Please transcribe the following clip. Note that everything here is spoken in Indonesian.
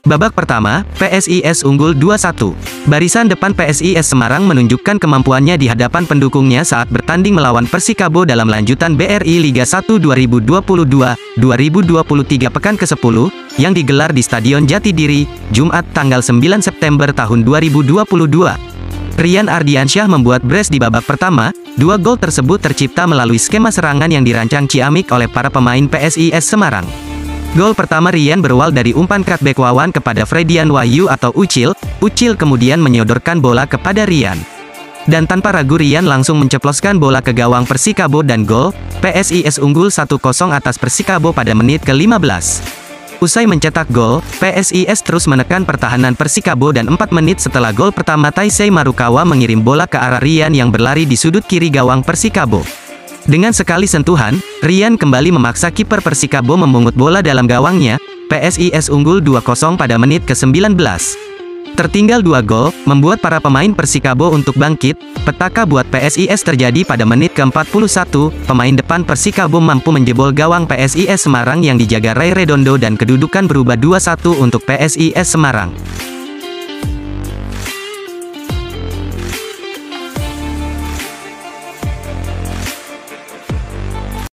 Babak pertama, PSIS unggul 2-1. Barisan depan PSIS Semarang menunjukkan kemampuannya di hadapan pendukungnya saat bertanding melawan Persikabo dalam lanjutan BRI Liga 1 2022-2023 pekan ke-10, yang digelar di Stadion Jatidiri, Jumat tanggal 9 September tahun 2022. Rian Ardiansyah membuat brace di babak pertama. Dua gol tersebut tercipta melalui skema serangan yang dirancang ciamik oleh para pemain PSIS Semarang. Gol pertama Rian berawal dari umpan cutback Wawan kepada Fredian Wahyu atau Ucil. Ucil kemudian menyodorkan bola kepada Rian. Dan tanpa ragu Rian langsung menceploskan bola ke gawang Persikabo dan gol. PSIS unggul 1-0 atas Persikabo pada menit ke-15. Usai mencetak gol, PSIS terus menekan pertahanan Persikabo dan 4 menit setelah gol pertama Taisei Marukawa mengirim bola ke arah Rian yang berlari di sudut kiri gawang Persikabo. Dengan sekali sentuhan, Rian kembali memaksa kiper Persikabo memungut bola dalam gawangnya. PSIS unggul 2-0 pada menit ke-19. Tertinggal 2 gol, membuat para pemain Persikabo untuk bangkit. Petaka buat PSIS terjadi pada menit ke-41, pemain depan Persikabo mampu menjebol gawang PSIS Semarang yang dijaga Ray Redondo dan kedudukan berubah 2-1 untuk PSIS Semarang.